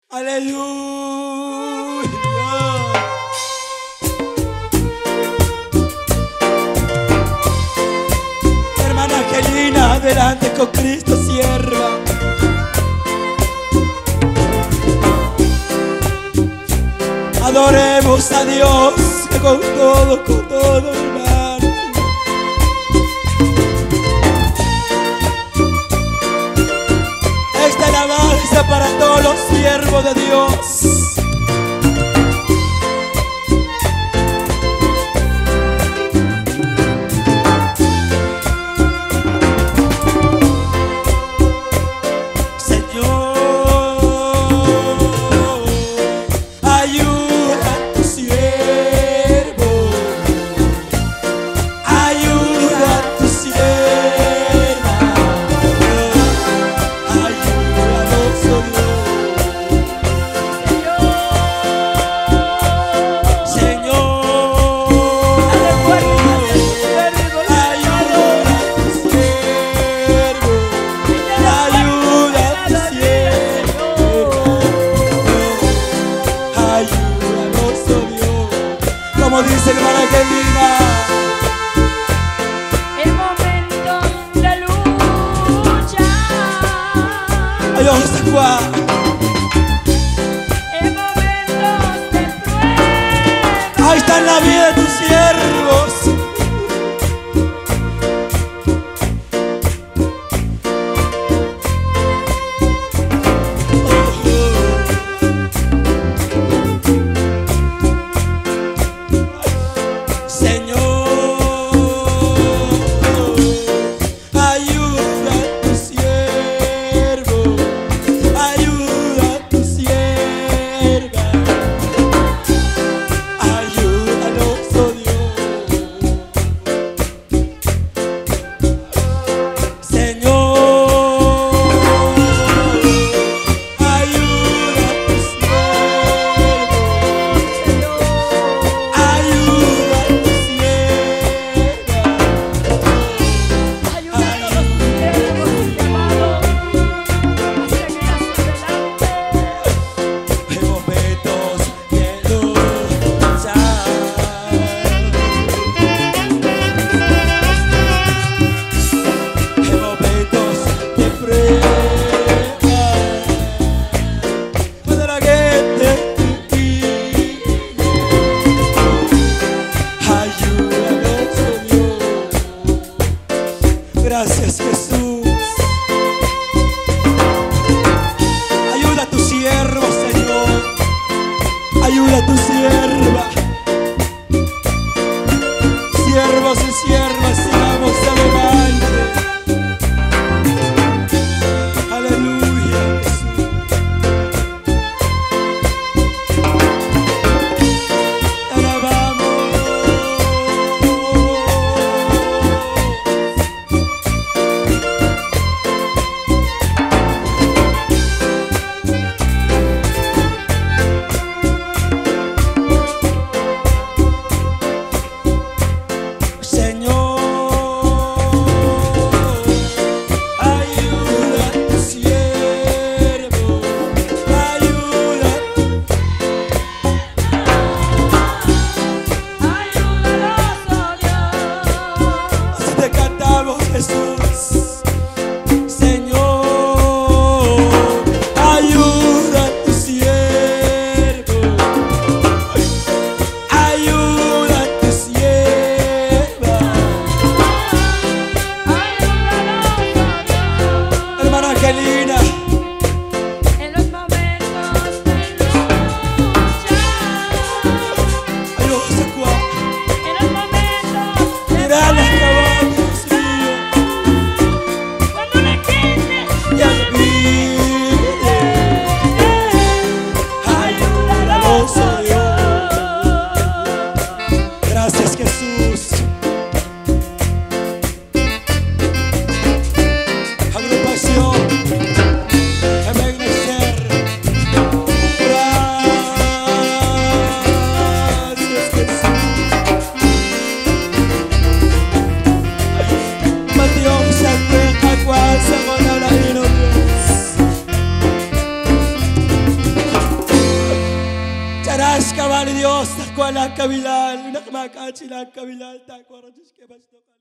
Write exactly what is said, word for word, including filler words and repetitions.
Aleluya. Hermana Angelina, adelante con Cristo, sierva. Adoremos a Dios con todo, con todo, hermano. Esta alabanza para todos los siervos de Dios. Como dice hermana Angelina, en momentos de lucha, ay, vamos a jugar. en momentos de prueba, Ahí está en la vida de tus siervos. Gracias, Jesús. Ayuda a tu siervo, Señor. Ayuda a tu sierva. Siervos y siervas, sigamos adelante. Aleluya, Jesús. Te alabamos. Arash kabal Dios, takwala kabilal, nakmakat sila kabilal, takwara Diyos kaya basta.